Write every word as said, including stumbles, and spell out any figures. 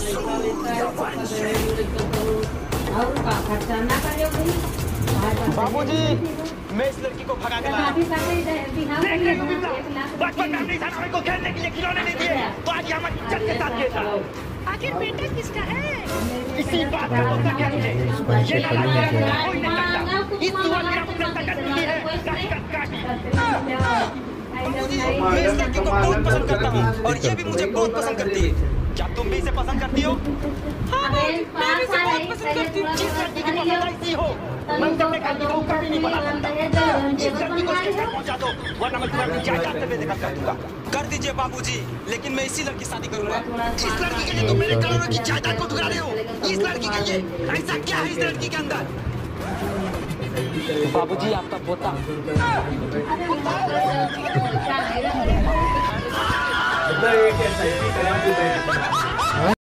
बाबूजी, मैं इस लड़की को भगा के लाया। बचपन में अपनी थाना को खेलने के लिए खिलौने नहीं दिए, तो आज यहाँ इज्जत के साथ खेलता। आखिर बेटा किसका है? इसी बात का पता क्या मुझे? ये नाला कोई नहीं करता। इस दुआ में अपनी ताकत मिली है, काटी काटी। बाबूजी, मैं इस लड़की को बहुत पसंद करता हूँ और ये भी मुझे बहुत पसंद करती है। क्या तुम भी इसे पसंद करती हो? हाँ, मैं भी इसे बहुत पसंद करती हूँ। जिस लड़की की पसंद ऐसी हो, मैं अपने घर की बहू कभी नहीं बना सकता। इस लड़की को स्टेशन पहुंचा दो, वरना मैं तुम्हें अपनी जायदाद से बेदखल कर दूंगा। कर दीजिए बाबूजी, लेकिन मैं इसी लड़की से शादी करूंगा। इस लड़की के लिए तुम मेरे करोड़ों की जायदाद को ठुकरा रहे हो। इस लड़की के लिए ऐसा क्या है इस लड़की के अंदर? बाबूजी, आपका पोता। एक